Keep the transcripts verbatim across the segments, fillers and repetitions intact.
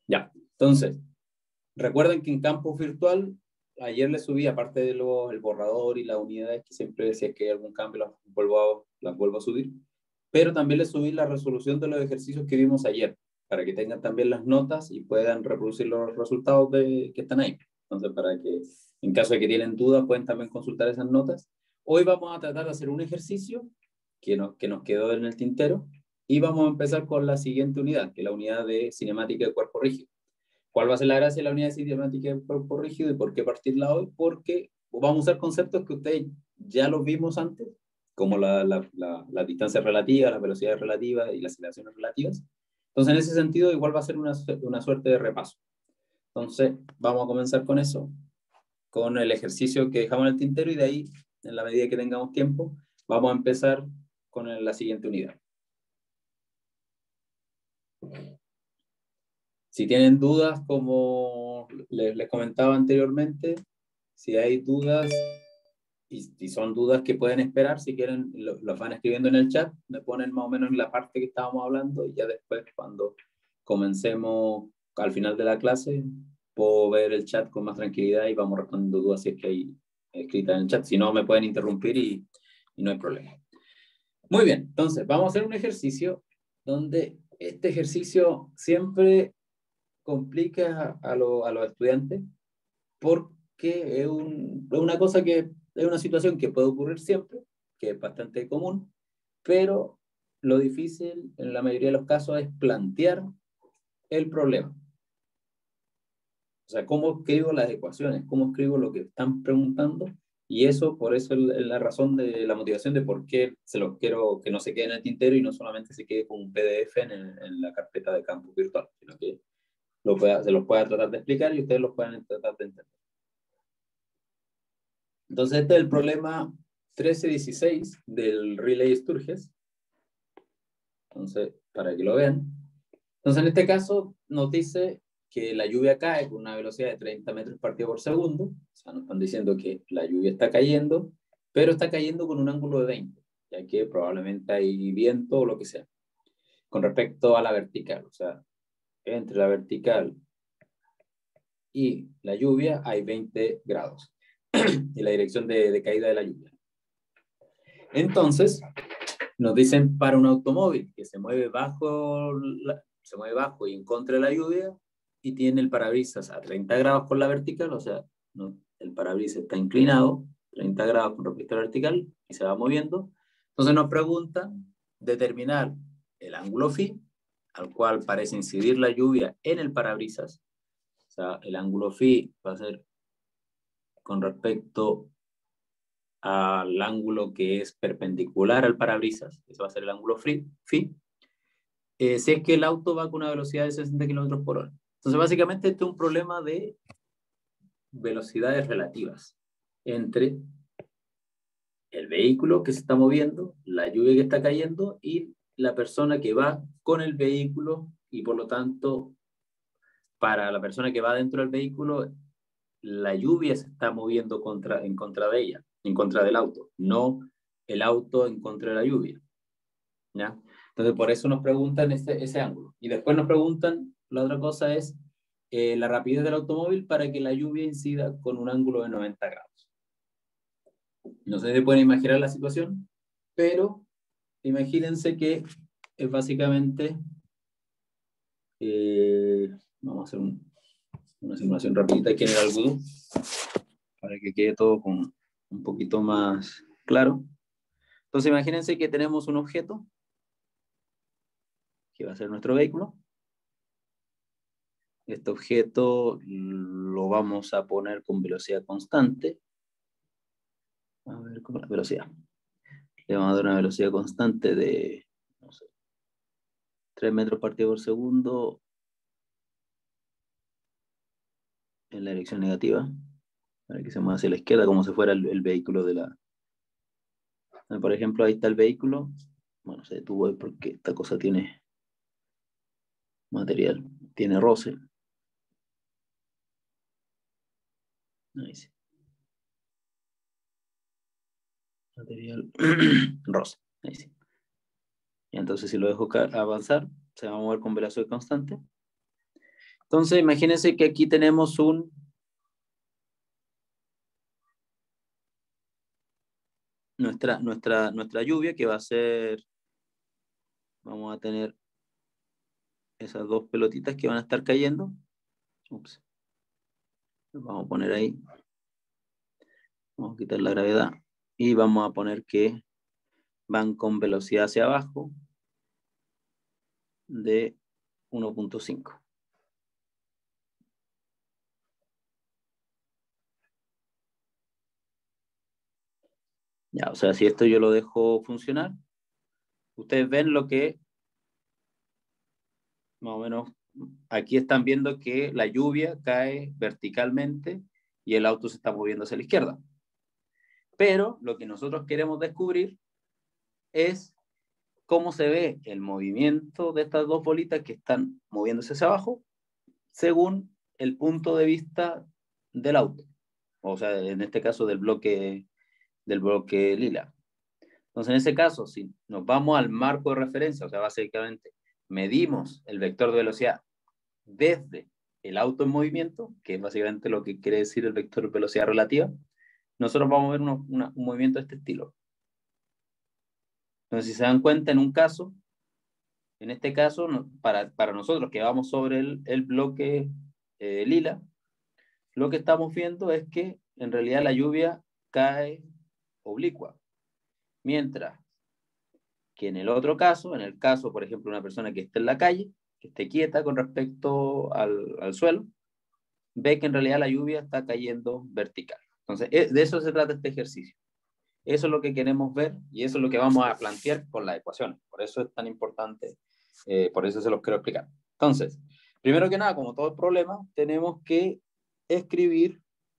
Ya, entonces, recuerden que en campus virtual, ayer les subí, aparte de lo, el borrador y las unidades, que siempre decía que hay algún cambio, las vuelvo, a, las vuelvo a subir, pero también les subí la resolución de los ejercicios que vimos ayer, para que tengan también las notas y puedan reproducir los resultados de, que están ahí. Entonces, para que en caso de que tienen dudas, pueden también consultar esas notas. Hoy vamos a tratar de hacer un ejercicio que nos, que nos quedó en el tintero, y vamos a empezar con la siguiente unidad, que es la unidad de cinemática de cuerpo rígido. ¿Cuál va a ser la gracia de la unidad de cinemática de cuerpo rígido y por qué partirla hoy? Porque vamos a usar conceptos que ustedes ya los vimos antes, como la, la, la, la distancia relativa, las velocidades relativas y las aceleraciones relativas. Entonces, en ese sentido, igual va a ser una, una suerte de repaso. Entonces, vamos a comenzar con eso, con el ejercicio que dejamos en el tintero, y de ahí, en la medida que tengamos tiempo, vamos a empezar con el, la siguiente unidad. Si tienen dudas, como les, les comentaba anteriormente, si hay dudas, y, y son dudas que pueden esperar, si quieren, lo, los van escribiendo en el chat, me ponen más o menos en la parte que estábamos hablando, y ya después, cuando comencemos al final de la clase, puedo ver el chat con más tranquilidad y vamos respondiendo dudas si es que hay escritas en el chat. Si no, me pueden interrumpir y, y no hay problema. Muy bien, entonces vamos a hacer un ejercicio donde este ejercicio siempre complica a, lo, a los estudiantes, porque es, un, es una cosa que es una situación que puede ocurrir siempre, que es bastante común, pero lo difícil en la mayoría de los casos es plantear el problema. O sea, cómo escribo las ecuaciones, cómo escribo lo que están preguntando, y eso, por eso es la razón de la motivación de por qué se los quiero que no se quede en el tintero y no solamente se quede con un P D F en, el, en la carpeta de campus virtual, sino que lo pueda, se los pueda tratar de explicar y ustedes los puedan tratar de entender. Entonces, este es el problema trece dieciséis del Relay Sturges. Entonces, para que lo vean. Entonces, en este caso, nos dice que la lluvia cae con una velocidad de treinta metros partido por segundo. O sea, nos están diciendo que la lluvia está cayendo, pero está cayendo con un ángulo de veinte, ya que probablemente hay viento o lo que sea. Con respecto a la vertical, o sea, entre la vertical y la lluvia hay veinte grados y la dirección de, de caída de la lluvia. Entonces, nos dicen para un automóvil que se mueve bajo, la, se mueve bajo y en contra de la lluvia, y tiene el parabrisas a treinta grados con la vertical, o sea, no, el parabrisas está inclinado treinta grados con respecto a la vertical y se va moviendo. Entonces nos preguntan determinar el ángulo phi al cual parece incidir la lluvia en el parabrisas. O sea, el ángulo phi va a ser con respecto al ángulo que es perpendicular al parabrisas, eso va a ser el ángulo phi, eh, si es que el auto va con una velocidad de sesenta kilómetros por hora. Entonces, básicamente, este es un problema de velocidades relativas entre el vehículo que se está moviendo, la lluvia que está cayendo y la persona que va con el vehículo, y por lo tanto, para la persona que va dentro del vehículo, la lluvia se está moviendo contra, en contra de ella, en contra del auto, no el auto en contra de la lluvia. ¿Ya? Entonces, por eso nos preguntan ese, ese ángulo. Y después nos preguntan, la otra cosa es eh, la rapidez del automóvil para que la lluvia incida con un ángulo de noventa grados. No sé si se pueden imaginar la situación, pero imagínense que es básicamente, eh, vamos a hacer un, una simulación rapidita aquí en el algodón, para que quede todo con un poquito más claro. Entonces, imagínense que tenemos un objeto, que va a ser nuestro vehículo. Este objeto lo vamos a poner con velocidad constante. A ver, con la velocidad. Le vamos a dar una velocidad constante de, no sé, tres metros partido por segundo en la dirección negativa, para que se mueva hacia la izquierda como si fuera el, el vehículo de la... Por ejemplo, ahí está el vehículo. Bueno, se detuvo ahí porque esta cosa tiene material, tiene roce. Ahí sí. Material rosa. Ahí sí. Y entonces, si lo dejo avanzar, se va a mover con velocidad constante. Entonces, imagínense que aquí tenemos un nuestra, nuestra, nuestra lluvia que va a ser, vamos a tener esas dos pelotitas que van a estar cayendo. Ups. Vamos a poner ahí. Vamos a quitar la gravedad. Y vamos a poner que van con velocidad hacia abajo de uno punto cinco. Ya, o sea, si esto yo lo dejo funcionar, ustedes ven lo que, más o menos, aquí están viendo que la lluvia cae verticalmente y el auto se está moviendo hacia la izquierda. Pero lo que nosotros queremos descubrir es cómo se ve el movimiento de estas dos bolitas que están moviéndose hacia abajo según el punto de vista del auto. O sea, en este caso del bloque, del bloque lila. Entonces, en ese caso, si nos vamos al marco de referencia, o sea, básicamente medimos el vector de velocidad desde el auto en movimiento, que es básicamente lo que quiere decir el vector de velocidad relativa, nosotros vamos a ver uno, una, un movimiento de este estilo. Entonces, si se dan cuenta, en un caso, en este caso, para, para nosotros que vamos sobre el, el bloque eh, lila, lo que estamos viendo es que en realidad la lluvia cae oblicua. Mientras que en el otro caso, en el caso, por ejemplo, una persona que esté en la calle, que esté quieta con respecto al, al suelo, ve que en realidad la lluvia está cayendo vertical. Entonces, de eso se trata este ejercicio. Eso es lo que queremos ver y eso es lo que vamos a plantear con las ecuaciones. Por eso es tan importante, eh, por eso se los quiero explicar. Entonces, primero que nada, como todo el problema, tenemos que escribir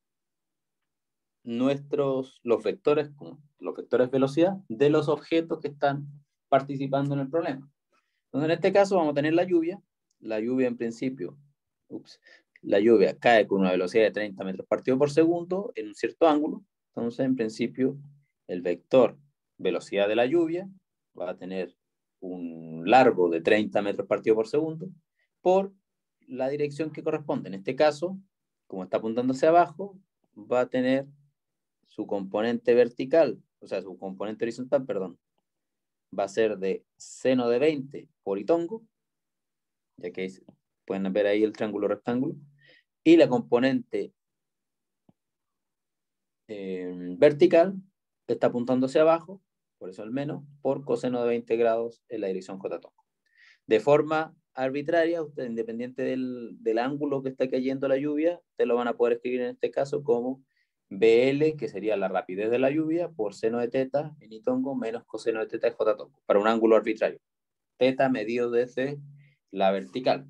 nuestros, los vectores, los vectores velocidad de los objetos que están participando en el problema. Entonces, en este caso vamos a tener la lluvia. La lluvia en principio, ups, la lluvia cae con una velocidad de treinta metros partido por segundo en un cierto ángulo. Entonces, en principio, el vector velocidad de la lluvia va a tener un largo de treinta metros partido por segundo por la dirección que corresponde. En este caso, como está apuntando hacia abajo, va a tener su componente vertical, o sea, su componente horizontal, perdón, va a ser de seno de veinte por hitongo, ya que pueden ver ahí el triángulo rectángulo, y la componente eh, vertical está apuntando hacia abajo, por eso el menos, por coseno de veinte grados en la dirección J tongo. De forma arbitraria, usted, independiente del, del ángulo que está cayendo la lluvia, te lo van a poder escribir en este caso como B L, que sería la rapidez de la lluvia, por seno de teta en hitongo menos coseno de teta en J tongo, para un ángulo arbitrario. Teta medido desde la vertical.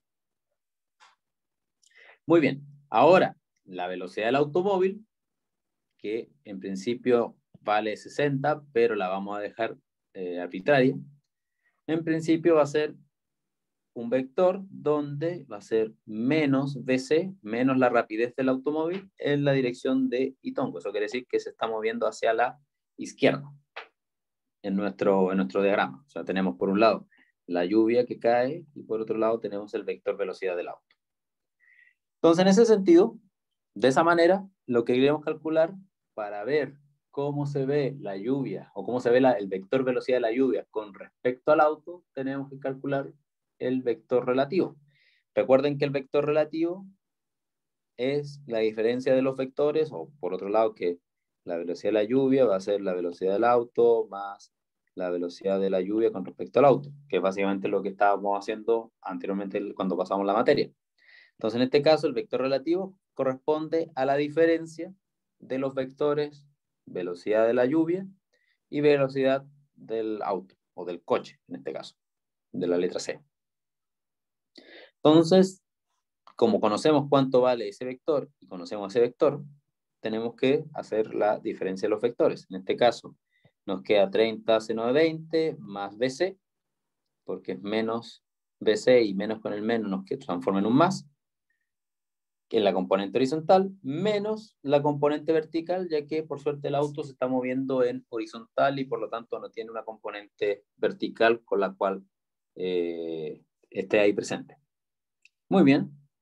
Muy bien, ahora la velocidad del automóvil, que en principio vale sesenta, pero la vamos a dejar eh, arbitraria. En principio va a ser un vector donde va a ser menos V C, menos la rapidez del automóvil en la dirección de hitongo. Eso quiere decir que se está moviendo hacia la izquierda en nuestro, en nuestro diagrama. O sea, tenemos por un lado la lluvia que cae y por otro lado tenemos el vector velocidad del auto. Entonces, en ese sentido, de esa manera, lo que queremos calcular para ver cómo se ve la lluvia o cómo se ve la, el vector velocidad de la lluvia con respecto al auto, tenemos que calcular el vector relativo. Recuerden que el vector relativo es la diferencia de los vectores, o por otro lado que la velocidad de la lluvia va a ser la velocidad del auto más la velocidad de la lluvia con respecto al auto, que es básicamente lo que estábamos haciendo anteriormente cuando pasamos la materia. Entonces, en este caso, el vector relativo corresponde a la diferencia de los vectores velocidad de la lluvia y velocidad del auto, o del coche, en este caso, de la letra C. Entonces, como conocemos cuánto vale ese vector y conocemos ese vector, tenemos que hacer la diferencia de los vectores. En este caso, nos queda treinta seno de veinte más B C, porque es menos B C y menos con el menos nos transforma en un más, que es la componente horizontal, menos la componente vertical, ya que por suerte el auto se está moviendo en horizontal y por lo tanto no tiene una componente vertical con la cual eh, esté ahí presente. Muy bien,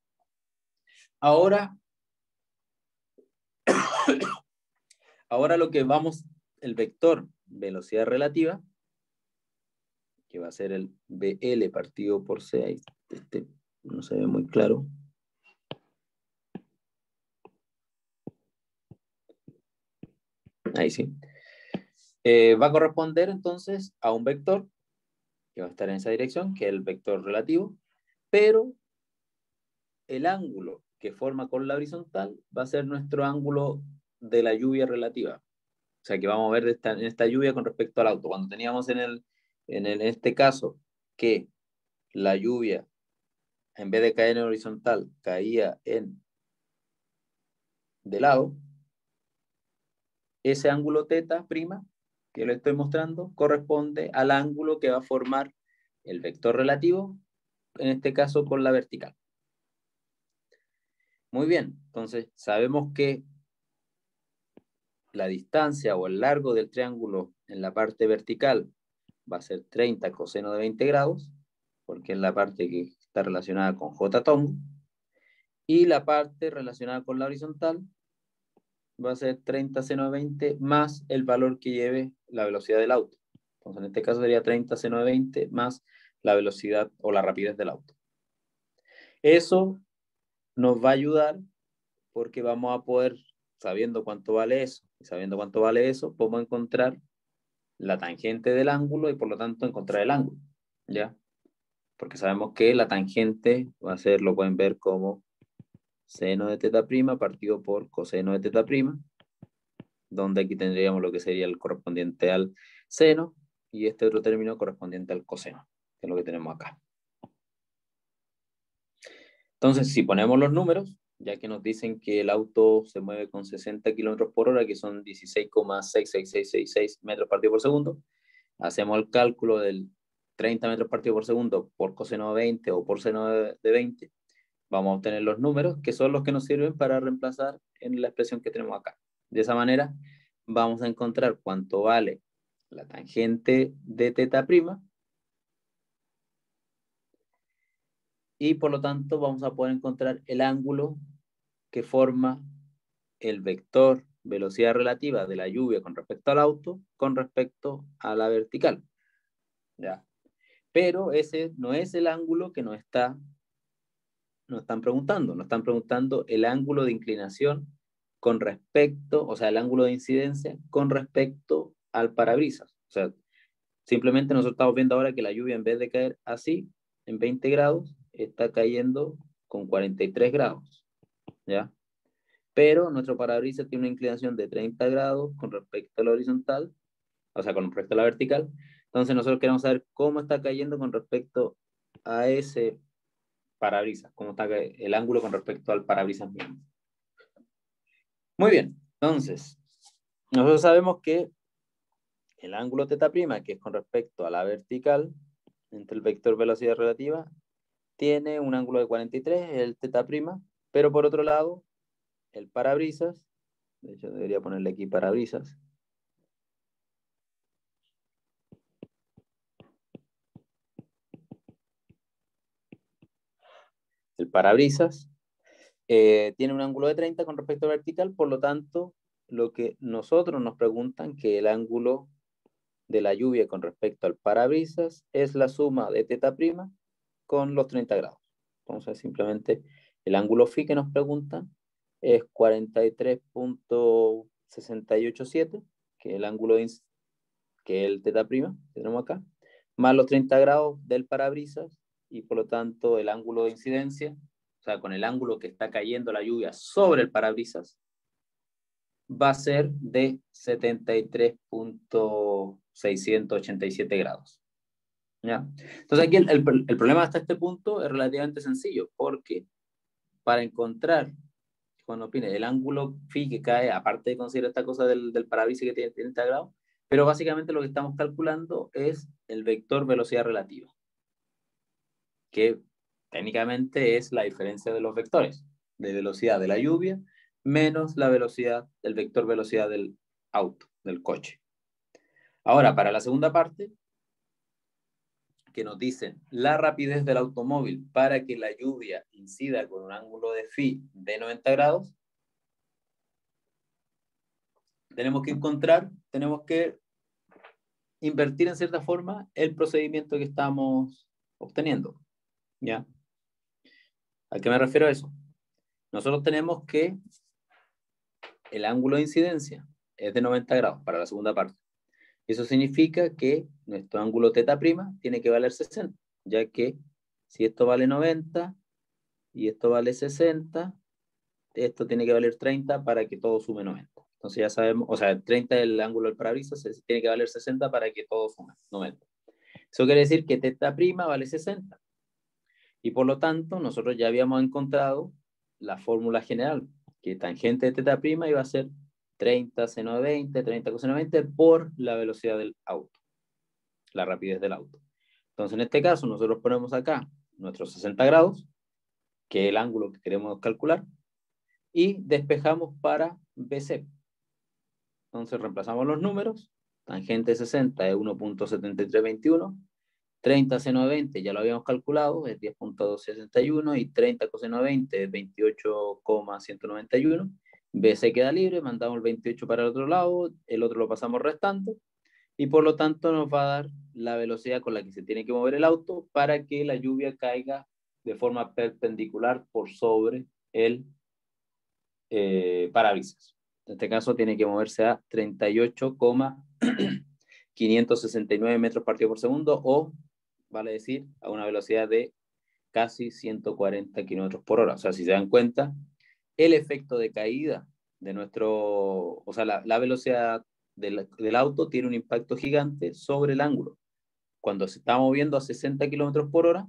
Ahora, ahora lo que vamos, el vector velocidad relativa, que va a ser el B L partido por C, ahí este no se ve muy claro. Ahí sí. Eh, va a corresponder entonces a un vector que va a estar en esa dirección, que es el vector relativo, pero el ángulo que forma con la horizontal va a ser nuestro ángulo de la lluvia relativa. O sea, que vamos a ver de esta, en esta lluvia con respecto al auto. Cuando teníamos en, el, en, el, en este caso que la lluvia, en vez de caer en horizontal, caía en de lado, ese ángulo teta prima que le estoy mostrando corresponde al ángulo que va a formar el vector relativo, en este caso con la vertical. Muy bien, entonces sabemos que la distancia o el largo del triángulo en la parte vertical va a ser treinta coseno de veinte grados, porque es la parte que está relacionada con J tongo, y la parte relacionada con la horizontal va a ser treinta seno de veinte más el valor que lleve la velocidad del auto. Entonces en este caso sería treinta seno de veinte más la velocidad o la rapidez del auto. Eso nos va a ayudar porque vamos a poder, sabiendo cuánto vale eso, y sabiendo cuánto vale eso, podemos encontrar la tangente del ángulo y por lo tanto encontrar el ángulo, ¿ya? Porque sabemos que la tangente va a ser, lo pueden ver como seno de teta prima partido por coseno de teta prima, donde aquí tendríamos lo que sería el correspondiente al seno y este otro término correspondiente al coseno, que es lo que tenemos acá. Entonces, si ponemos los números, ya que nos dicen que el auto se mueve con sesenta kilómetros por hora, que son dieciséis coma seis seis seis seis seis metros partido por segundo, hacemos el cálculo del treinta metros partido por segundo por coseno de veinte o por seno de veinte, vamos a obtener los números que son los que nos sirven para reemplazar en la expresión que tenemos acá. De esa manera vamos a encontrar cuánto vale la tangente de teta prima y por lo tanto vamos a poder encontrar el ángulo que forma el vector velocidad relativa de la lluvia con respecto al auto con respecto a la vertical. ¿Ya? Pero ese no es el ángulo que nos está nos están preguntando, nos están preguntando el ángulo de inclinación con respecto, o sea, el ángulo de incidencia con respecto al parabrisas. O sea, simplemente nosotros estamos viendo ahora que la lluvia en vez de caer así, en veinte grados, está cayendo con cuarenta y tres grados, ¿ya? Pero nuestro parabrisas tiene una inclinación de treinta grados con respecto a la horizontal, o sea, con respecto a la vertical. Entonces nosotros queremos saber cómo está cayendo con respecto a ese parabrisas, cómo está el ángulo con respecto al parabrisas mismo. Muy bien, entonces, nosotros sabemos que el ángulo teta prima, que es con respecto a la vertical, entre el vector velocidad relativa, tiene un ángulo de cuarenta y tres, el teta prima, pero por otro lado, el parabrisas, de hecho debería ponerle aquí parabrisas, el parabrisas eh, tiene un ángulo de treinta con respecto a vertical, por lo tanto, lo que nosotros nos preguntan que el ángulo de la lluvia con respecto al parabrisas es la suma de teta prima con los treinta grados. Entonces, simplemente el ángulo phi que nos preguntan es cuarenta y tres punto seis ocho siete, que es el ángulo de, que es el teta prima que tenemos acá, más los treinta grados del parabrisas y por lo tanto el ángulo de incidencia, o sea, con el ángulo que está cayendo la lluvia sobre el parabrisas, va a ser de setenta y tres punto seiscientos ochenta y siete grados. ¿Ya? Entonces aquí el, el, el problema hasta este punto es relativamente sencillo, porque para encontrar, cuando opine, el ángulo phi que cae, aparte de considerar esta cosa del, del parabrisas que tiene treinta grados, pero básicamente lo que estamos calculando es el vector velocidad relativa, que técnicamente es la diferencia de los vectores, de velocidad de la lluvia menos la velocidad, el vector velocidad del auto, del coche. Ahora, para la segunda parte, que nos dicen la rapidez del automóvil para que la lluvia incida con un ángulo de phi de noventa grados, tenemos que encontrar, tenemos que invertir en cierta forma el procedimiento que estamos obteniendo. ¿Ya? ¿A qué me refiero a eso? Nosotros tenemos que el ángulo de incidencia es de noventa grados para la segunda parte. Eso significa que nuestro ángulo teta prima tiene que valer sesenta, ya que si esto vale noventa y esto vale sesenta, esto tiene que valer treinta para que todo sume noventa. Entonces ya sabemos, o sea, treinta es el ángulo del parabrisas, tiene que valer sesenta para que todo sume noventa. Eso quiere decir que teta prima vale sesenta. Y por lo tanto, nosotros ya habíamos encontrado la fórmula general, que tangente de teta prima iba a ser treinta seno de veinte, treinta coseno de veinte por la velocidad del auto, la rapidez del auto. Entonces, en este caso, nosotros ponemos acá nuestros sesenta grados, que es el ángulo que queremos calcular, y despejamos para B C. Entonces, reemplazamos los números. Tangente de sesenta es uno punto setenta y tres veintiuno. treinta seno de veinte ya lo habíamos calculado, es diez punto doscientos sesenta y uno, y treinta coseno de veinte es veintiocho coma ciento noventa y uno. B C queda libre, mandamos el veintiocho para el otro lado, el otro lo pasamos restando, y por lo tanto nos va a dar la velocidad con la que se tiene que mover el auto para que la lluvia caiga de forma perpendicular por sobre el eh, parabrisas. En este caso tiene que moverse a treinta y ocho coma quinientos sesenta y nueve metros partido por segundo, o vale decir a una velocidad de casi ciento cuarenta kilómetros por hora. O sea, si se dan cuenta, el efecto de caída de nuestro, o sea, la, la velocidad del, del auto tiene un impacto gigante sobre el ángulo. Cuando se está moviendo a sesenta kilómetros por hora,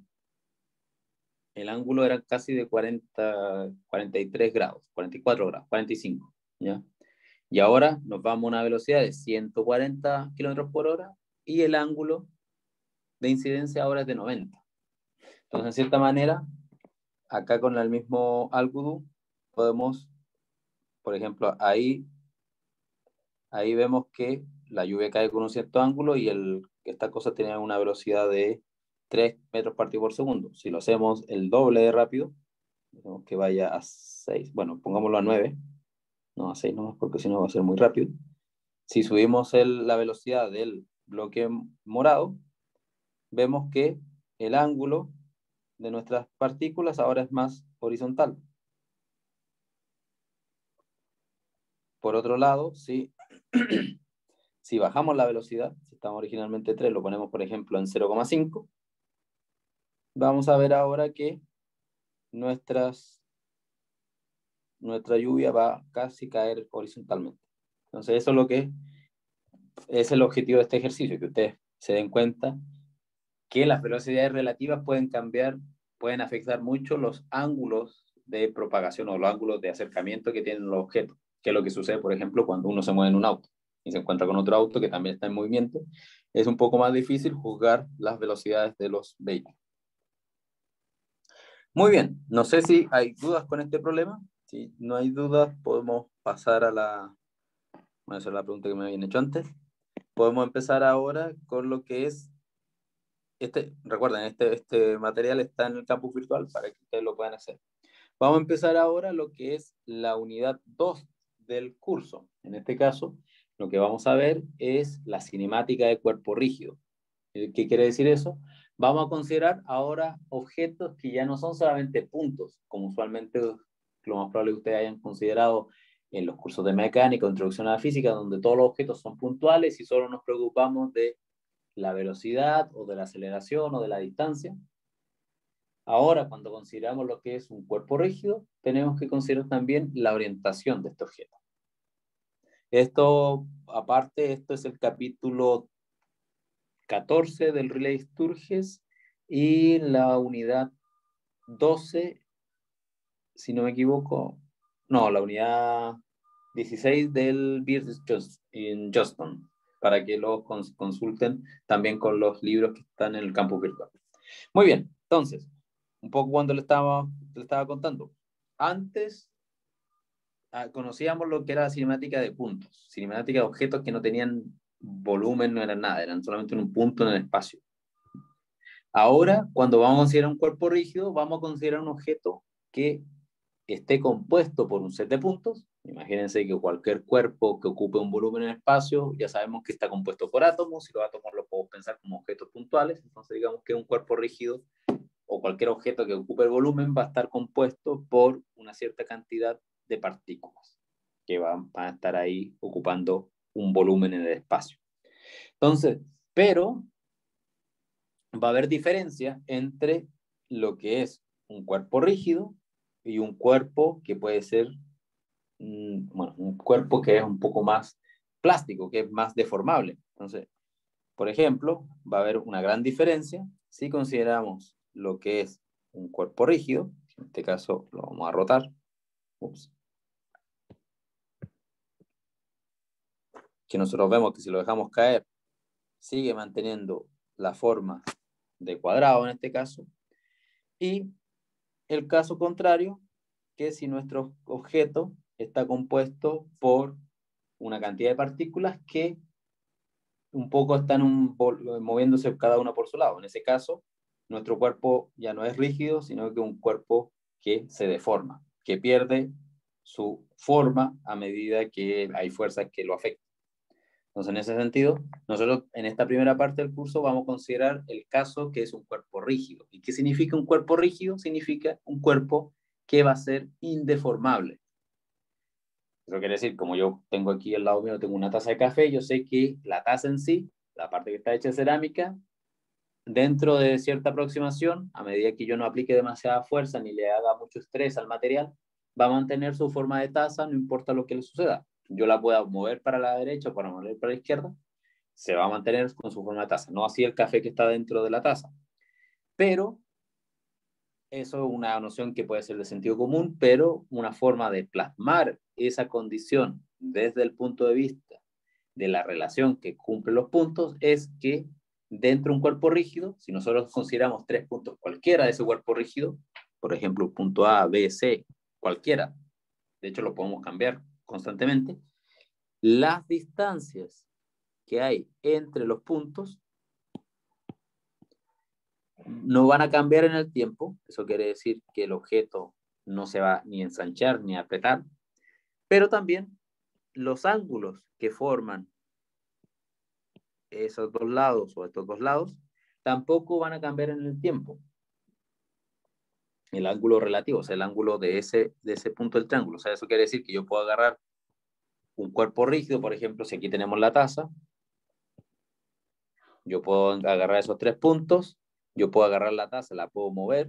el ángulo era casi de cuarenta, cuarenta y tres grados, cuarenta y cuatro grados, cuarenta y cinco, ¿ya? Y ahora nos vamos a una velocidad de ciento cuarenta kilómetros por hora y el ángulo de incidencia ahora es de noventa. Entonces, en cierta manera, acá con el mismo álgodo podemos, por ejemplo, ahí, ahí vemos que la lluvia cae con un cierto ángulo y el, esta cosa tiene una velocidad de tres metros partido por segundo. Si lo hacemos el doble de rápido, tenemos que vaya a seis, bueno, pongámoslo a nueve, no a seis nomás porque si no va a ser muy rápido. Si subimos el, la velocidad del bloque morado, vemos que el ángulo de nuestras partículas ahora es más horizontal. Por otro lado, si, si bajamos la velocidad, si estamos originalmente tres, lo ponemos por ejemplo en cero coma cinco, vamos a ver ahora que nuestras, nuestra lluvia va a casi caer horizontalmente. Entonces eso es lo que es el objetivo de este ejercicio, que ustedes se den cuenta que las velocidades relativas pueden cambiar, pueden afectar mucho los ángulos de propagación o los ángulos de acercamiento que tienen los objetos, que es lo que sucede, por ejemplo, cuando uno se mueve en un auto y se encuentra con otro auto que también está en movimiento. Es un poco más difícil juzgar las velocidades de los vehículos. Muy bien, no sé si hay dudas con este problema. Si no hay dudas, podemos pasar a la... Voy a hacer la pregunta que me habían hecho antes. Podemos empezar ahora con lo que es Este, recuerden, este, este material está en el campus virtual para que ustedes lo puedan hacer. Vamos a empezar ahora lo que es la unidad dos del curso. En este caso, lo que vamos a ver es la cinemática de cuerpo rígido. ¿Qué quiere decir eso? Vamos a considerar ahora objetos que ya no son solamente puntos, como usualmente lo más probable que ustedes hayan considerado en los cursos de mecánica o introducción a la física, donde todos los objetos son puntuales y solo nos preocupamos de la velocidad o de la aceleración o de la distancia. Ahora, cuando consideramos lo que es un cuerpo rígido, tenemos que considerar también la orientación de este objeto. Esto, aparte, esto es el capítulo catorce del Relay Sturges y la unidad doce, si no me equivoco, no, la unidad dieciséis del Beard in Johnston, para que lo consulten también con los libros que están en el campus virtual. Muy bien, entonces, un poco cuando le estaba, le estaba contando. Antes ah, conocíamos lo que era la cinemática de puntos, cinemática de objetos que no tenían volumen, no eran nada, eran solamente un punto en el espacio. Ahora, cuando vamos a considerar un cuerpo rígido, vamos a considerar un objeto que esté compuesto por un set de puntos. Imagínense que cualquier cuerpo que ocupe un volumen en el espacio, ya sabemos que está compuesto por átomos, y los átomos los podemos pensar como objetos puntuales. Entonces, digamos que un cuerpo rígido o cualquier objeto que ocupe el volumen va a estar compuesto por una cierta cantidad de partículas que van, van a estar ahí ocupando un volumen en el espacio. Entonces, pero va a haber diferencia entre lo que es un cuerpo rígido y un cuerpo que puede ser, mm, bueno, un cuerpo que es un poco más plástico, que es más deformable. Entonces, por ejemplo, va a haber una gran diferencia si consideramos lo que es un cuerpo rígido. En este caso lo vamos a rotar. Ups. Que nosotros vemos que si lo dejamos caer, sigue manteniendo la forma de cuadrado en este caso. Y el caso contrario, que si nuestro objeto está compuesto por una cantidad de partículas que un poco están un, moviéndose cada una por su lado. En ese caso, nuestro cuerpo ya no es rígido, sino que un cuerpo que se deforma, que pierde su forma a medida que hay fuerzas que lo afectan. Entonces, en ese sentido, nosotros en esta primera parte del curso vamos a considerar el caso que es un cuerpo rígido. ¿Y qué significa un cuerpo rígido? Significa un cuerpo que va a ser indeformable. Eso quiere decir, como yo tengo aquí al lado mío, tengo una taza de café, yo sé que la taza en sí, la parte que está hecha de cerámica, dentro de cierta aproximación, a medida que yo no aplique demasiada fuerza ni le haga mucho estrés al material, va a mantener su forma de taza, no importa lo que le suceda. Yo la pueda mover para la derecha o para mover para la izquierda, se va a mantener con su forma de taza. No así el café que está dentro de la taza. Pero eso es una noción que puede ser de sentido común, pero una forma de plasmar esa condición desde el punto de vista de la relación que cumple los puntos es que dentro de un cuerpo rígido, si nosotros consideramos tres puntos cualquiera de ese cuerpo rígido, por ejemplo, punto A, B, C, cualquiera, de hecho lo podemos cambiar constantemente, las distancias que hay entre los puntos no van a cambiar en el tiempo. Eso quiere decir que el objeto no se va ni a ensanchar ni a apretar, pero también los ángulos que forman esos dos lados o estos dos lados tampoco van a cambiar en el tiempo. El ángulo relativo, o sea, el ángulo de ese, de ese punto del triángulo. O sea, eso quiere decir que yo puedo agarrar un cuerpo rígido, por ejemplo, si aquí tenemos la taza, yo puedo agarrar esos tres puntos, yo puedo agarrar la taza, la puedo mover,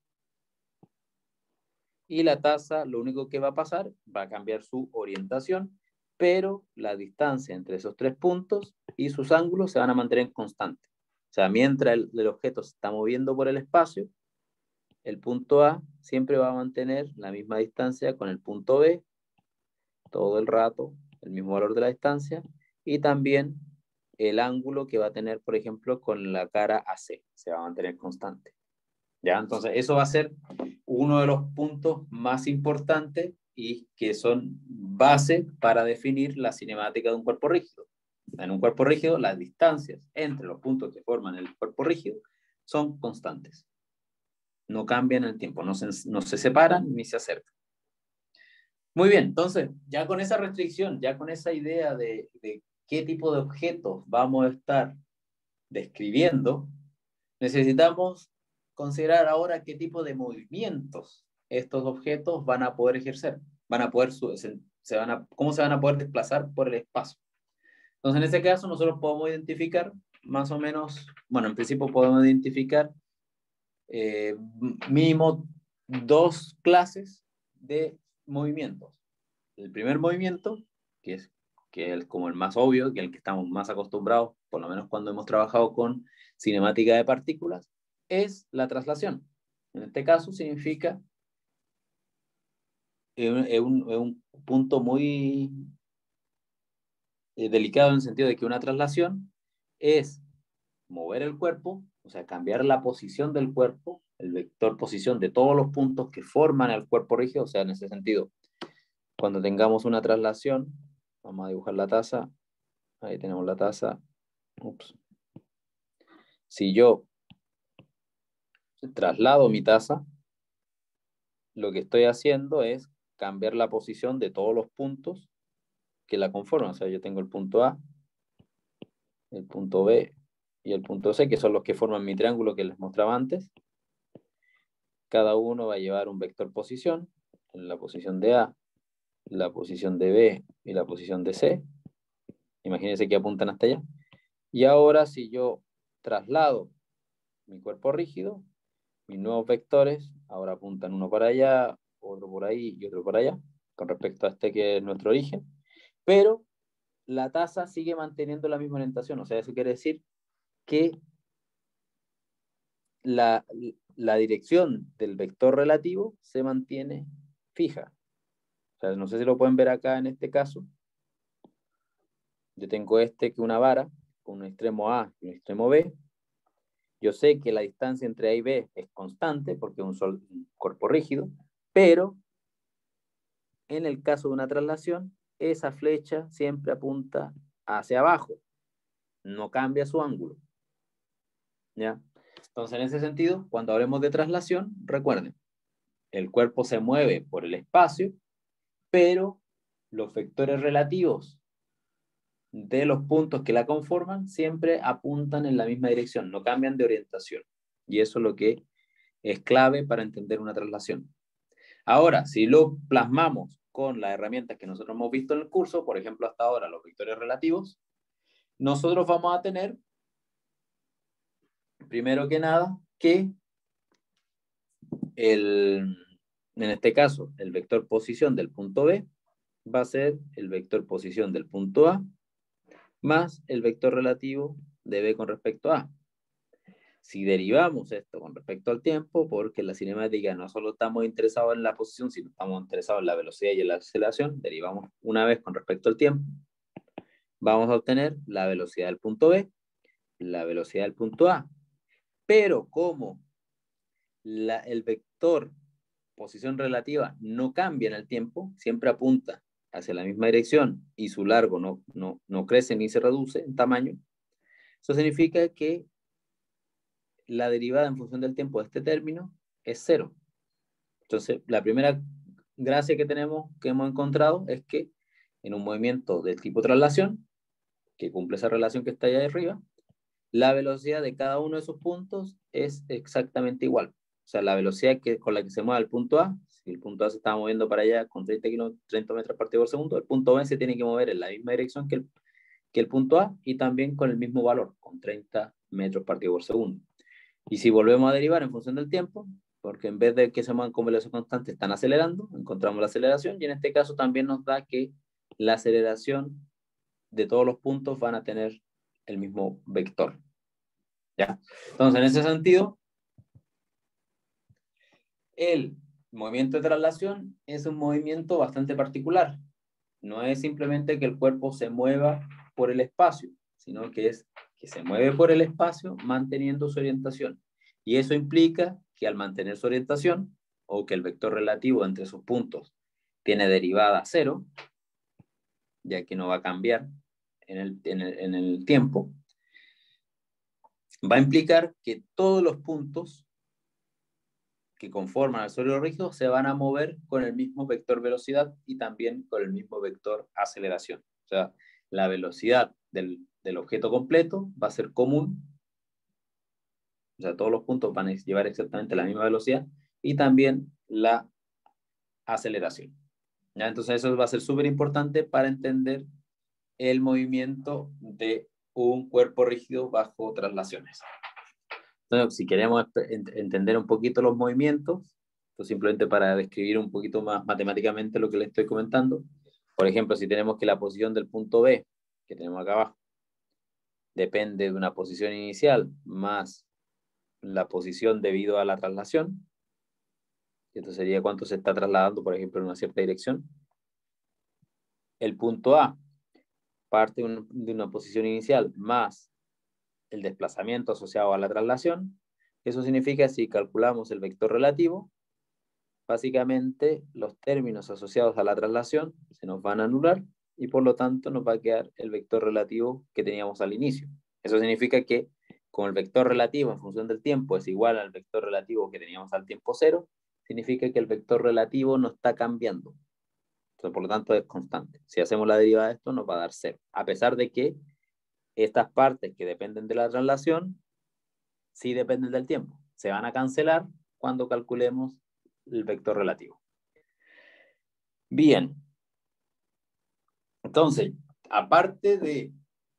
y la taza lo único que va a pasar va a cambiar su orientación, pero la distancia entre esos tres puntos y sus ángulos se van a mantener constantes. O sea, mientras el, el objeto se está moviendo por el espacio, el punto A siempre va a mantener la misma distancia con el punto B todo el rato, el mismo valor de la distancia, y también el ángulo que va a tener, por ejemplo, con la cara A C, se va a mantener constante. ¿Ya? Entonces, eso va a ser uno de los puntos más importantes y que son base para definir la cinemática de un cuerpo rígido. En un cuerpo rígido, las distancias entre los puntos que forman el cuerpo rígido son constantes. No cambian el tiempo, no se, no se separan ni se acercan. Muy bien, entonces, ya con esa restricción, ya con esa idea de, de qué tipo de objetos vamos a estar describiendo, necesitamos considerar ahora qué tipo de movimientos estos objetos van a poder ejercer, van a poder, se, se van a, cómo se van a poder desplazar por el espacio. Entonces, en este caso, nosotros podemos identificar más o menos, bueno, en principio podemos identificar eh, mínimo dos clases de movimientos. El primer movimiento, que es, que es como el más obvio, que es el que estamos más acostumbrados, por lo menos cuando hemos trabajado con cinemática de partículas, es la traslación. En este caso significa, es un, es un, es un punto muy eh, delicado en el sentido de que una traslación es mover el cuerpo, o sea, cambiar la posición del cuerpo, el vector posición de todos los puntos que forman el cuerpo rígido, o sea, en ese sentido, cuando tengamos una traslación, vamos a dibujar la taza, ahí tenemos la taza, ups. Si yo traslado mi tasa, lo que estoy haciendo es cambiar la posición de todos los puntos que la conforman. O sea, yo tengo el punto A, el punto B y el punto C, que son los que forman mi triángulo que les mostraba antes. Cada uno va a llevar un vector posición, en la posición de A, la posición de B y la posición de C. Imagínense que apuntan hasta allá. Y ahora, si yo traslado mi cuerpo rígido, mis nuevos vectores ahora apuntan uno para allá, otro por ahí y otro para allá, con respecto a este que es nuestro origen. Pero la tasa sigue manteniendo la misma orientación. O sea, eso quiere decir que la, la dirección del vector relativo se mantiene fija. O sea, no sé si lo pueden ver acá en este caso. Yo tengo este que una vara, con un extremo A y un extremo B. Yo sé que la distancia entre A y B es constante porque es un, sol, un cuerpo rígido, pero en el caso de una traslación, esa flecha siempre apunta hacia abajo, no cambia su ángulo. ¿Ya? Entonces, en ese sentido, cuando hablemos de traslación, recuerden, el cuerpo se mueve por el espacio, pero los vectores relativos de los puntos que la conforman siempre apuntan en la misma dirección, no cambian de orientación. Y eso es lo que es clave para entender una traslación. Ahora, si lo plasmamos con las herramientas que nosotros hemos visto en el curso, por ejemplo, hasta ahora los vectores relativos, nosotros vamos a tener, primero que nada, que el, en este caso, el vector posición del punto B va a ser el vector posición del punto A más el vector relativo de B con respecto a A. Si derivamos esto con respecto al tiempo, porque en la cinemática no solo estamos interesados en la posición, sino estamos interesados en la velocidad y en la aceleración, derivamos una vez con respecto al tiempo, vamos a obtener la velocidad del punto B, la velocidad del punto A. Pero como la, el vector posición relativa no cambia en el tiempo, siempre apunta hacia la misma dirección y su largo no, no, no crece ni se reduce en tamaño, eso significa que la derivada en función del tiempo de este término es cero. Entonces, la primera gracia que tenemos, que hemos encontrado, es que en un movimiento del tipo traslación, que cumple esa relación que está allá arriba, la velocidad de cada uno de esos puntos es exactamente igual. O sea, la velocidad que, con la que se mueve el punto A, si el punto A se estaba moviendo para allá con treinta, treinta metros partido por segundo, el punto B se tiene que mover en la misma dirección que el, que el punto A y también con el mismo valor, con treinta metros partido por segundo. Y si volvemos a derivar en función del tiempo, porque en vez de que se muevan con velocidad constante, están acelerando, encontramos la aceleración, y en este caso también nos da que la aceleración de todos los puntos van a tener el mismo vector. ¿Ya? Entonces, en ese sentido, el movimiento de traslación es un movimiento bastante particular. No es simplemente que el cuerpo se mueva por el espacio, sino que es que se mueve por el espacio manteniendo su orientación. Y eso implica que al mantener su orientación, o que el vector relativo entre sus puntos tiene derivada cero, ya que no va a cambiar en el, en el, en el tiempo, va a implicar que todos los puntos que conforman el sólido rígido se van a mover con el mismo vector velocidad y también con el mismo vector aceleración. O sea, la velocidad del, del objeto completo va a ser común. O sea, todos los puntos van a llevar exactamente la misma velocidad y también la aceleración. ¿Ya? Entonces eso va a ser súper importante para entender el movimiento de un cuerpo rígido bajo traslaciones. Entonces, si queremos entender un poquito los movimientos, pues simplemente para describir un poquito más matemáticamente lo que les estoy comentando, por ejemplo, si tenemos que la posición del punto B, que tenemos acá abajo, depende de una posición inicial más la posición debido a la traslación, esto sería cuánto se está trasladando, por ejemplo, en una cierta dirección. El punto A parte de una posición inicial más el desplazamiento asociado a la traslación. Eso significa, si calculamos el vector relativo, básicamente los términos asociados a la traslación se nos van a anular y por lo tanto nos va a quedar el vector relativo que teníamos al inicio. Eso significa que como el vector relativo en función del tiempo es igual al vector relativo que teníamos al tiempo cero, significa que el vector relativo no está cambiando. Entonces, por lo tanto, es constante. Si hacemos la derivada de esto, nos va a dar cero. A pesar de que estas partes que dependen de la traslación, sí dependen del tiempo. Se van a cancelar cuando calculemos el vector relativo. Bien. Entonces, aparte de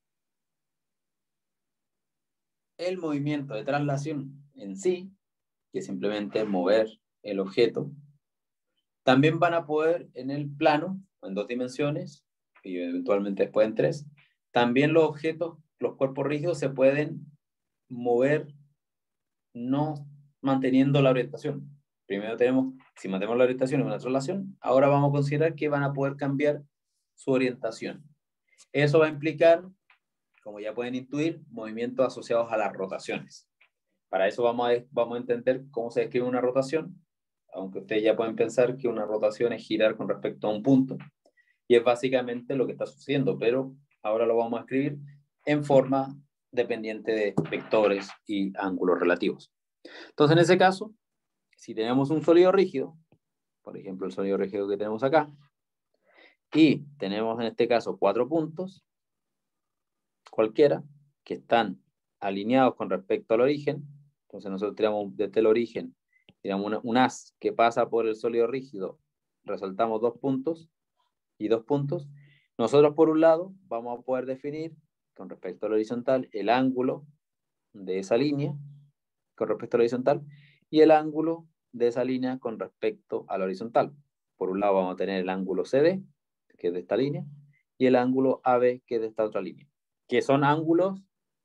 el movimiento de traslación en sí, que simplemente es mover el objeto, también van a poder en el plano, en dos dimensiones, y eventualmente después en tres, también los objetos, los cuerpos rígidos se pueden mover no manteniendo la orientación. Primero tenemos, si mantenemos la orientación en una traslación, ahora vamos a considerar que van a poder cambiar su orientación. Eso va a implicar, como ya pueden intuir, movimientos asociados a las rotaciones. Para eso vamos a, vamos a entender cómo se describe una rotación, aunque ustedes ya pueden pensar que una rotación es girar con respecto a un punto, y es básicamente lo que está sucediendo, pero ahora lo vamos a escribir en forma dependiente de vectores y ángulos relativos. Entonces, en ese caso, si tenemos un sólido rígido, por ejemplo, el sólido rígido que tenemos acá, y tenemos en este caso cuatro puntos, cualquiera, que están alineados con respecto al origen, entonces nosotros tiramos desde el origen, tiramos una, un haz que pasa por el sólido rígido, resaltamos dos puntos y dos puntos. Nosotros, por un lado, vamos a poder definir, con respecto al horizontal, el ángulo de esa línea, con respecto al horizontal, y el ángulo de esa línea con respecto al horizontal. Por un lado vamos a tener el ángulo C D, que es de esta línea, y el ángulo A B, que es de esta otra línea, que son ángulos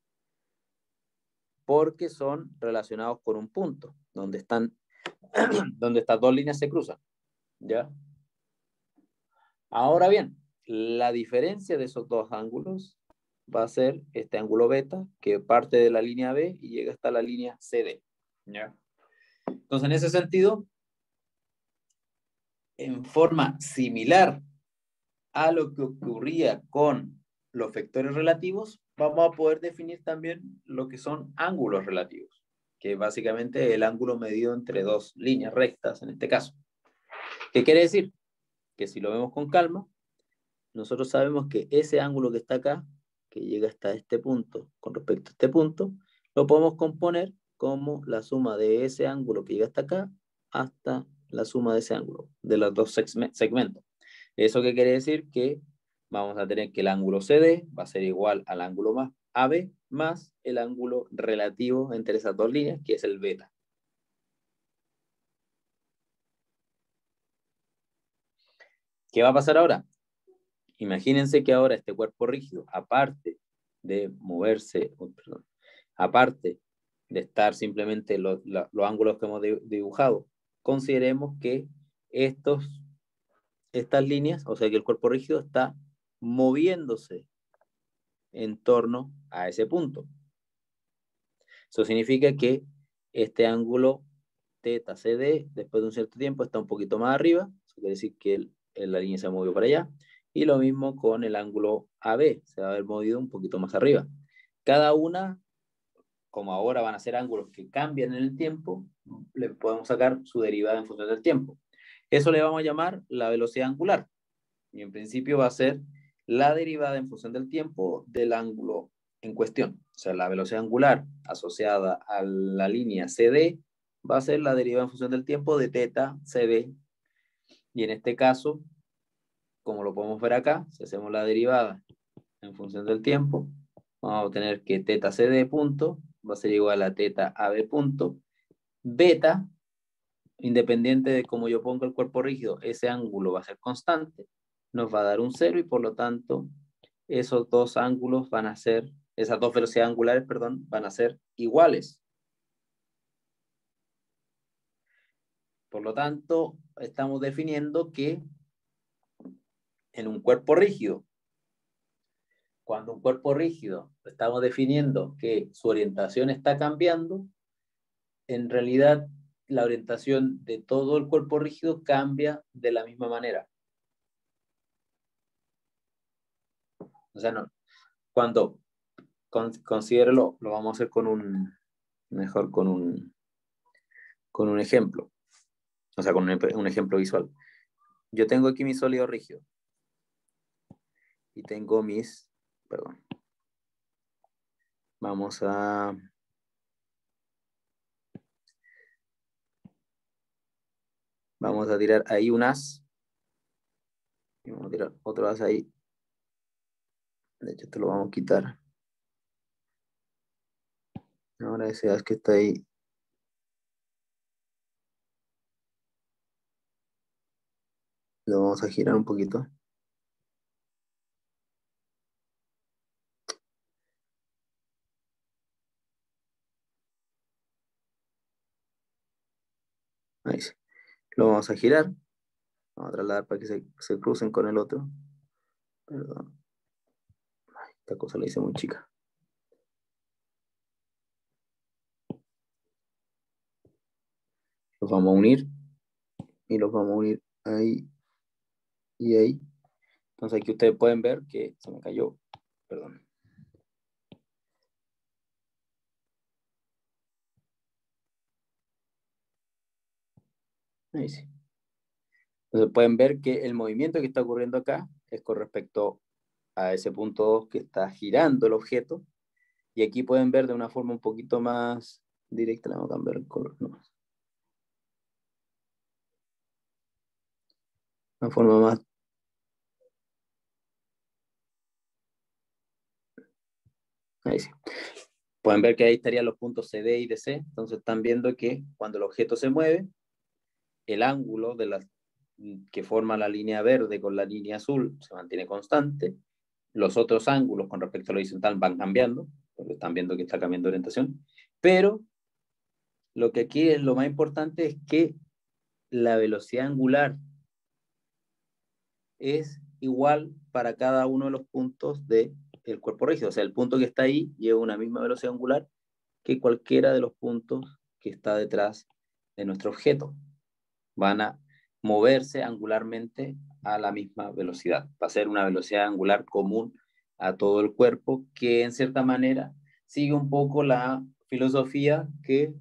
porque son relacionados con un punto, donde están, donde estas dos líneas se cruzan, ¿ya? Ahora bien, la diferencia de esos dos ángulos va a ser este ángulo beta, que parte de la línea B y llega hasta la línea C D, ¿ya? Entonces, en ese sentido, en forma similar a lo que ocurría con los vectores relativos, vamos a poder definir también lo que son ángulos relativos, que básicamente es el ángulo medido entre dos líneas rectas en este caso. ¿Qué quiere decir? Que si lo vemos con calma, nosotros sabemos que ese ángulo que está acá, que llega hasta este punto con respecto a este punto, lo podemos componer como la suma de ese ángulo que llega hasta acá hasta la suma de ese ángulo, de los dos segmentos. ¿Eso qué quiere decir? Que vamos a tener que el ángulo C D va a ser igual al ángulo más A B más el ángulo relativo entre esas dos líneas, que es el beta. ¿Qué va a pasar ahora? Imagínense que ahora este cuerpo rígido, aparte de moverse, oh, perdón, aparte de estar simplemente los, los, los ángulos que hemos dibujado, consideremos que estos, estas líneas, o sea que el cuerpo rígido está moviéndose en torno a ese punto. Eso significa que este ángulo teta C D, después de un cierto tiempo, está un poquito más arriba. Eso quiere decir que el, la línea se ha movido para allá. Y lo mismo con el ángulo A B, se va a haber movido un poquito más arriba. Cada una, como ahora van a ser ángulos que cambian en el tiempo, le podemos sacar su derivada en función del tiempo. Eso le vamos a llamar la velocidad angular. Y en principio va a ser la derivada en función del tiempo del ángulo en cuestión. O sea, la velocidad angular asociada a la línea C D va a ser la derivada en función del tiempo de teta C D. Y en este caso, como lo podemos ver acá, si hacemos la derivada en función del tiempo, vamos a obtener que teta C D punto va a ser igual a teta A B punto. Beta, independiente de cómo yo pongo el cuerpo rígido, ese ángulo va a ser constante, nos va a dar un cero y por lo tanto esos dos ángulos van a ser, esas dos velocidades angulares, perdón, van a ser iguales. Por lo tanto, estamos definiendo que en un cuerpo rígido, cuando un cuerpo rígido estamos definiendo que su orientación está cambiando, en realidad la orientación de todo el cuerpo rígido cambia de la misma manera. O sea, no, cuando con, considéralo, lo vamos a hacer con un, mejor con un, con un ejemplo, o sea, con un, un ejemplo visual. Yo tengo aquí mi sólido rígido y tengo mis, perdón, vamos a, vamos a tirar ahí un as, y vamos a tirar otro as ahí, de hecho esto lo vamos a quitar, ahora ese as que está ahí, lo vamos a girar un poquito. Ahí sí. Lo vamos a girar. Vamos a trasladar para que se, se crucen con el otro. Perdón. Ay, esta cosa la hice muy chica. Los vamos a unir. Y los vamos a unir ahí y ahí. Entonces aquí ustedes pueden ver que se me cayó. Perdón. Ahí sí. Entonces pueden ver que el movimiento que está ocurriendo acá es con respecto a ese punto dos que está girando el objeto. Y aquí pueden ver de una forma un poquito más directa. Le vamos a cambiar el color nomás. Una forma más. Ahí sí. Pueden ver que ahí estarían los puntos C D y D C. Entonces están viendo que cuando el objeto se mueve, el ángulo de la, que forma la línea verde con la línea azul se mantiene constante. Los otros ángulos con respecto a lo horizontal van cambiando, porque están viendo que está cambiando de orientación. Pero lo que aquí es lo más importante es que la velocidad angular es igual para cada uno de los puntos del cuerpo rígido. O sea, el punto que está ahí lleva una misma velocidad angular que cualquiera de los puntos que está detrás de nuestro objeto. Van a moverse angularmente a la misma velocidad. Va a ser una velocidad angular común a todo el cuerpo, que en cierta manera sigue un poco la filosofía que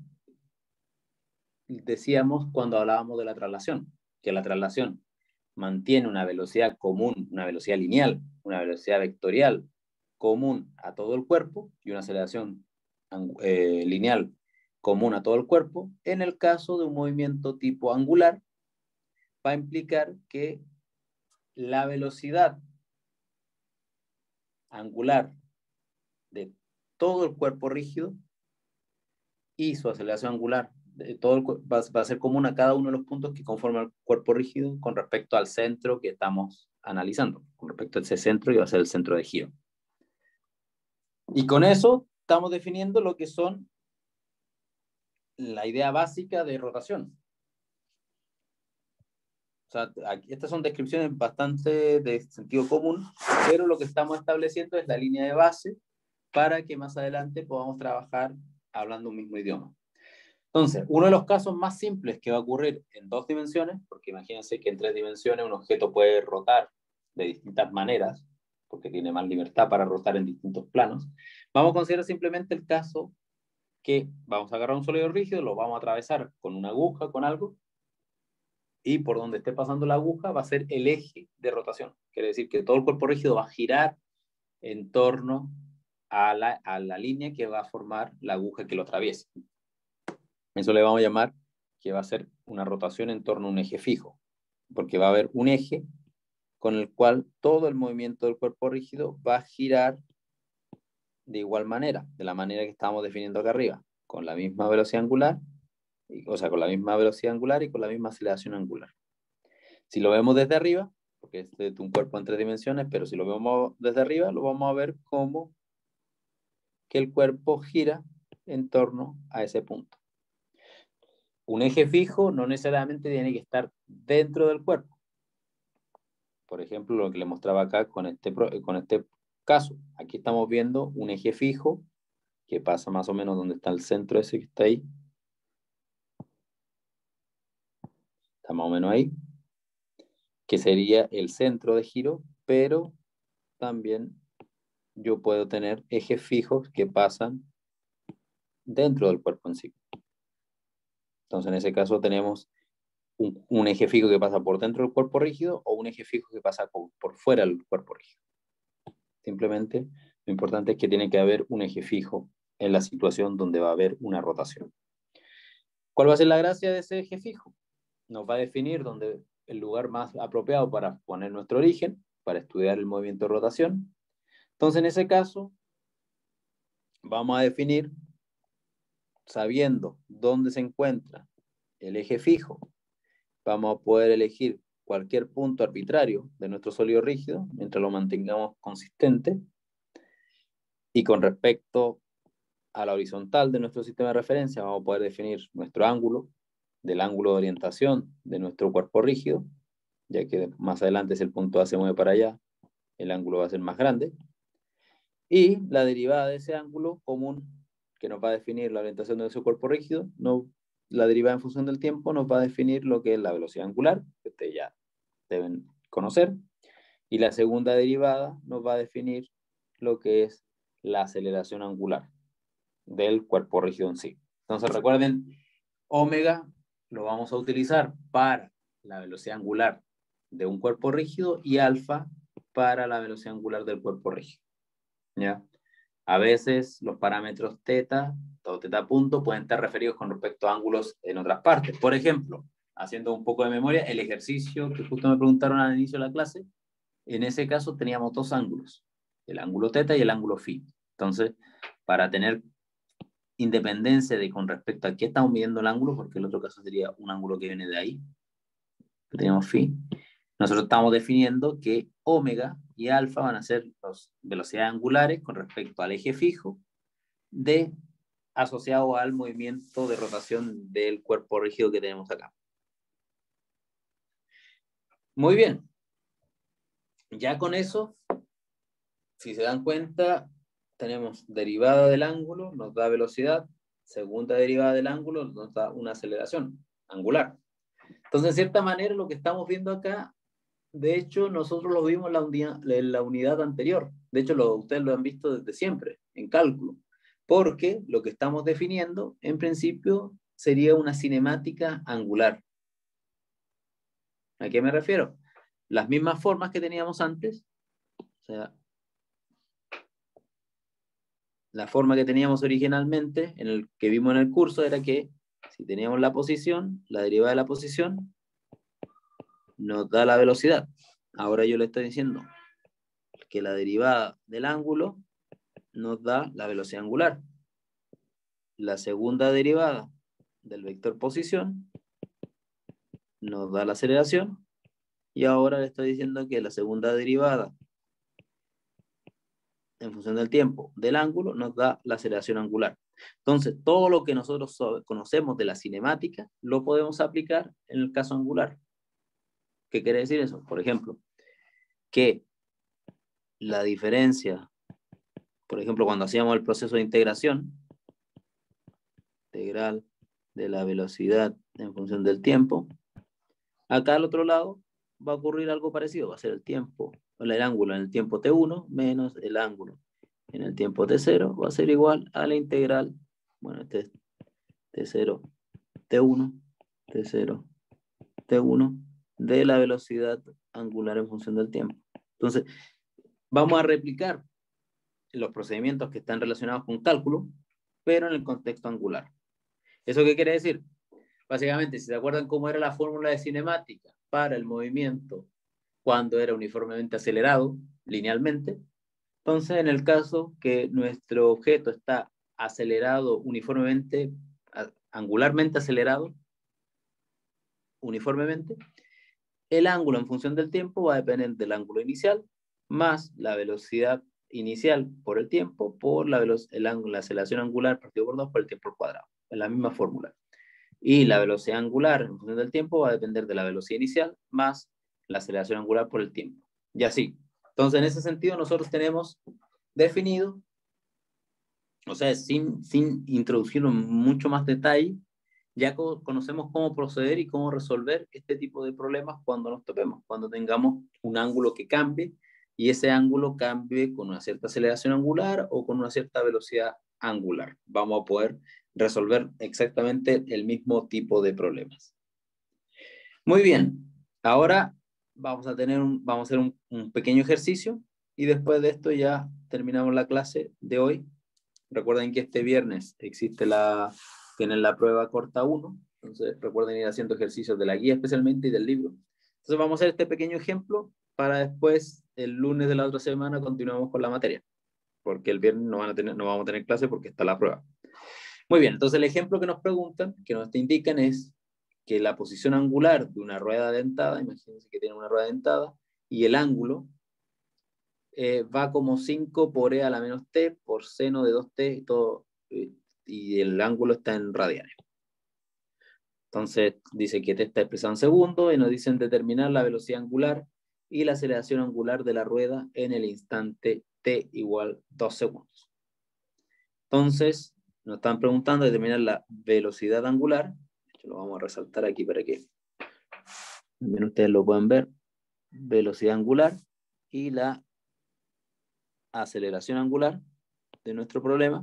decíamos cuando hablábamos de la traslación, que la traslación mantiene una velocidad común, una velocidad lineal, una velocidad vectorial común a todo el cuerpo y una aceleración eh, lineal común a todo el cuerpo. En el caso de un movimiento tipo angular, va a implicar que la velocidad angular de todo el cuerpo rígido y su aceleración angular de todo el, va, va a ser común a cada uno de los puntos que conforman el cuerpo rígido con respecto al centro que estamos analizando, con respecto a ese centro que va a ser el centro de giro. Y con eso estamos definiendo lo que son la idea básica de rotación. O sea, aquí, estas son descripciones bastante de sentido común, pero lo que estamos estableciendo es la línea de base para que más adelante podamos trabajar hablando un mismo idioma. Entonces, uno de los casos más simples que va a ocurrir en dos dimensiones, porque imagínense que en tres dimensiones un objeto puede rotar de distintas maneras, porque tiene más libertad para rotar en distintos planos, vamos a considerar simplemente el caso que vamos a agarrar un sólido rígido, lo vamos a atravesar con una aguja, con algo, y por donde esté pasando la aguja va a ser el eje de rotación. Quiere decir que todo el cuerpo rígido va a girar en torno a la, a la línea que va a formar la aguja que lo atraviesa. Eso le vamos a llamar que va a ser una rotación en torno a un eje fijo, porque va a haber un eje con el cual todo el movimiento del cuerpo rígido va a girar de igual manera, de la manera que estamos definiendo acá arriba, con la misma velocidad angular, o sea, con la misma velocidad angular y con la misma aceleración angular. Si lo vemos desde arriba, porque este es un cuerpo en tres dimensiones, pero si lo vemos desde arriba, lo vamos a ver como que el cuerpo gira en torno a ese punto. Un eje fijo no necesariamente tiene que estar dentro del cuerpo. Por ejemplo, lo que le mostraba acá con este, con este caso. Aquí estamos viendo un eje fijo que pasa más o menos donde está el centro ese que está ahí. Está más o menos ahí. Que sería el centro de giro, pero también yo puedo tener ejes fijos que pasan dentro del cuerpo en sí. Entonces, en ese caso tenemos un, un eje fijo que pasa por dentro del cuerpo rígido o un eje fijo que pasa por, por fuera del cuerpo rígido. Simplemente, lo importante es que tiene que haber un eje fijo en la situación donde va a haber una rotación. ¿Cuál va a ser la gracia de ese eje fijo? Nos va a definir dónde el lugar más apropiado para poner nuestro origen, para estudiar el movimiento de rotación. Entonces, en ese caso, vamos a definir, sabiendo dónde se encuentra el eje fijo, vamos a poder elegir cualquier punto arbitrario de nuestro sólido rígido, mientras lo mantengamos consistente. Y con respecto a la horizontal de nuestro sistema de referencia, vamos a poder definir nuestro ángulo, del ángulo de orientación de nuestro cuerpo rígido, ya que más adelante si el punto A se mueve para allá, el ángulo va a ser más grande. Y la derivada de ese ángulo común, que nos va a definir la orientación de nuestro cuerpo rígido, no, la derivada en función del tiempo nos va a definir lo que es la velocidad angular, que ustedes ya deben conocer. Y la segunda derivada nos va a definir lo que es la aceleración angular del cuerpo rígido en sí. Entonces recuerden, omega lo vamos a utilizar para la velocidad angular de un cuerpo rígido y alfa para la velocidad angular del cuerpo rígido. ¿Ya? A veces los parámetros teta o teta punto pueden estar referidos con respecto a ángulos en otras partes. Por ejemplo, haciendo un poco de memoria, el ejercicio que justo me preguntaron al inicio de la clase, en ese caso teníamos dos ángulos, el ángulo teta y el ángulo phi. Entonces, para tener independencia de con respecto a qué estamos midiendo el ángulo, porque el otro caso sería un ángulo que viene de ahí, que tenemos phi, nosotros estamos definiendo que omega y alfa van a ser las velocidades angulares con respecto al eje fijo de, asociado al movimiento de rotación del cuerpo rígido que tenemos acá. Muy bien. Ya con eso, si se dan cuenta, tenemos derivada del ángulo, nos da velocidad, segunda derivada del ángulo nos da una aceleración angular. Entonces, de cierta manera, lo que estamos viendo acá, de hecho, nosotros lo vimos en la unidad, en la unidad anterior. De hecho, lo, ustedes lo han visto desde siempre, en cálculo. Porque lo que estamos definiendo, en principio, sería una cinemática angular. ¿A qué me refiero? Las mismas formas que teníamos antes, o sea, la forma que teníamos originalmente, en el que vimos en el curso, era que si teníamos la posición, la derivada de la posición, nos da la velocidad. Ahora yo le estoy diciendo que la derivada del ángulo nos da la velocidad angular. La segunda derivada del vector posición nos da la aceleración. Y ahora le estoy diciendo que la segunda derivada en función del tiempo del ángulo nos da la aceleración angular. Entonces, todo lo que nosotros conocemos de la cinemática lo podemos aplicar en el caso angular. ¿Qué quiere decir eso? Por ejemplo, que la diferencia, por ejemplo, cuando hacíamos el proceso de integración, integral de la velocidad en función del tiempo, acá al otro lado va a ocurrir algo parecido, va a ser el tiempo, el ángulo en el tiempo T uno menos el ángulo en el tiempo T cero, va a ser igual a la integral, bueno, este es T cero, T uno, T cero, T uno, de la velocidad angular en función del tiempo. Entonces, vamos a replicar los procedimientos que están relacionados con cálculo, pero en el contexto angular. ¿Eso qué quiere decir? Básicamente, si se acuerdan cómo era la fórmula de cinemática para el movimiento cuando era uniformemente acelerado, linealmente, entonces en el caso que nuestro objeto está acelerado uniformemente, angularmente acelerado, uniformemente, el ángulo en función del tiempo va a depender del ángulo inicial más la velocidad inicial por el tiempo por la, el ángulo, la aceleración angular partido por dos por el tiempo al cuadrado. Es la misma fórmula. Y la velocidad angular en función del tiempo va a depender de la velocidad inicial más la aceleración angular por el tiempo. Y así. Entonces, en ese sentido, nosotros tenemos definido, o sea, sin, sin introducir mucho más detalle, ya conocemos cómo proceder y cómo resolver este tipo de problemas cuando nos topemos, cuando tengamos un ángulo que cambie y ese ángulo cambie con una cierta aceleración angular o con una cierta velocidad angular. Vamos a poder resolver exactamente el mismo tipo de problemas. Muy bien, ahora vamos a, tener un, vamos a hacer un, un pequeño ejercicio y después de esto ya terminamos la clase de hoy. Recuerden que este viernes existe la, tienen la prueba corta uno, entonces recuerden ir haciendo ejercicios de la guía especialmente y del libro. Entonces vamos a hacer este pequeño ejemplo para después, el lunes de la otra semana, continuamos con la materia, porque el viernes no, van a tener, no vamos a tener clase porque está la prueba. Muy bien, entonces el ejemplo que nos preguntan, que nos indican es que la posición angular de una rueda dentada, imagínense que tiene una rueda dentada, y el ángulo eh, va como cinco por e a la menos t por seno de dos t y, todo, eh, y el ángulo está en radianes. Entonces dice que t está expresado en segundos y nos dicen determinar la velocidad angular y la aceleración angular de la rueda en el instante t igual dos segundos. Entonces nos están preguntando determinar la velocidad angular. Esto lo vamos a resaltar aquí para que también ustedes lo puedan ver. Velocidad angular y la aceleración angular de nuestro problema.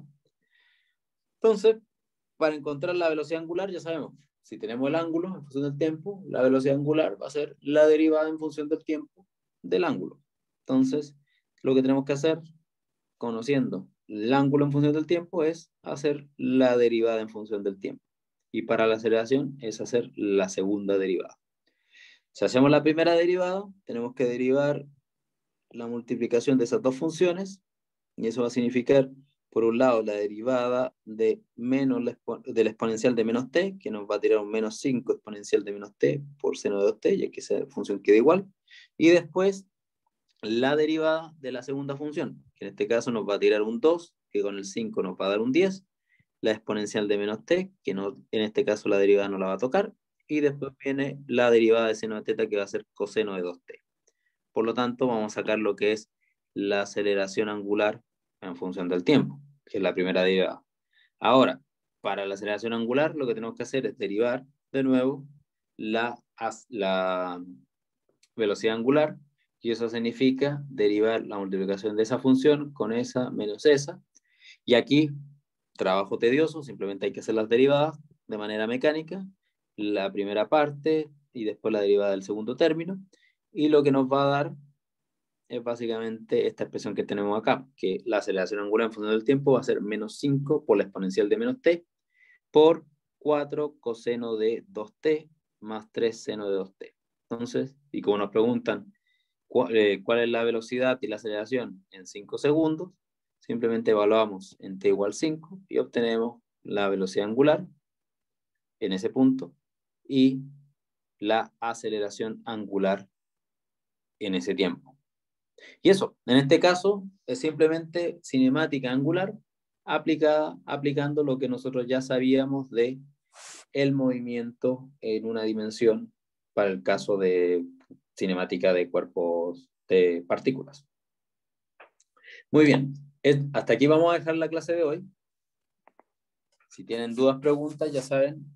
Entonces, para encontrar la velocidad angular, ya sabemos, si tenemos el ángulo en función del tiempo, la velocidad angular va a ser la derivada en función del tiempo del ángulo. Entonces, lo que tenemos que hacer, conociendo el ángulo en función del tiempo, es hacer la derivada en función del tiempo. Y para la aceleración es hacer la segunda derivada. Si hacemos la primera derivada, tenemos que derivar la multiplicación de esas dos funciones, y eso va a significar, por un lado, la derivada de menos la expo del exponencial de menos t, que nos va a tirar un menos cinco exponencial de menos t por seno de dos t, ya que esa función queda igual, y después la derivada de la segunda función, que en este caso nos va a tirar un dos, que con el cinco nos va a dar un diez, la exponencial de menos t, que no, en este caso la derivada no la va a tocar, y después viene la derivada de seno de teta, que va a ser coseno de dos t. Por lo tanto, vamos a sacar lo que es la aceleración angular en función del tiempo, que es la primera derivada. Ahora, para la aceleración angular, lo que tenemos que hacer es derivar de nuevo la, la velocidad angular, y eso significa derivar la multiplicación de esa función con esa menos esa. Y aquí, trabajo tedioso, simplemente hay que hacer las derivadas de manera mecánica, la primera parte y después la derivada del segundo término, y lo que nos va a dar es básicamente esta expresión que tenemos acá, que la aceleración angular en función del tiempo va a ser menos cinco por la exponencial de menos t por cuatro coseno de dos t más tres seno de dos t. Entonces, y como nos preguntan cuál, eh, cuál es la velocidad y la aceleración en cinco segundos, simplemente evaluamos en t igual cinco y obtenemos la velocidad angular en ese punto y la aceleración angular en ese tiempo. Y eso, en este caso, es simplemente cinemática angular aplicada, aplicando lo que nosotros ya sabíamos de el movimiento en una dimensión para el caso de cinemática de cuerpos de partículas. Muy bien, hasta aquí vamos a dejar la clase de hoy. Si tienen dudas, preguntas, ya saben,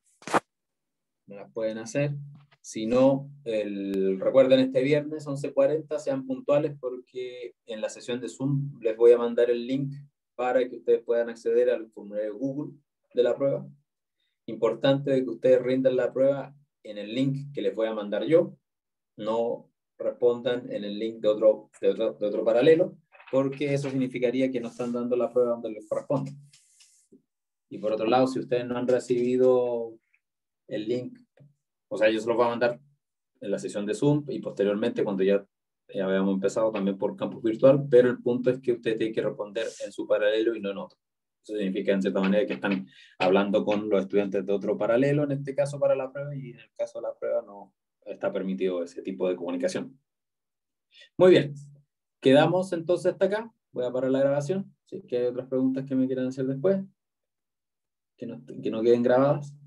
me las pueden hacer. Si no, el, recuerden este viernes once cuarenta, sean puntuales porque en la sesión de Zoom les voy a mandar el link para que ustedes puedan acceder al formulario Google de la prueba. Importante de que ustedes rindan la prueba en el link que les voy a mandar yo, no respondan en el link de otro, de otro, de otro paralelo, porque eso significaría que no están dando la prueba donde les corresponde. Y por otro lado, si ustedes no han recibido el link, o sea, yo se los voy a mandar en la sesión de Zoom y posteriormente cuando ya, ya habíamos empezado también por campus virtual, pero el punto es que ustedes tienen que responder en su paralelo y no en otro. Eso significa en cierta manera que están hablando con los estudiantes de otro paralelo, en este caso para la prueba, y en el caso de la prueba no está permitido ese tipo de comunicación. Muy bien, quedamos entonces hasta acá. Voy a parar la grabación, si es que hay otras preguntas que me quieran hacer después, que no, que no queden grabadas.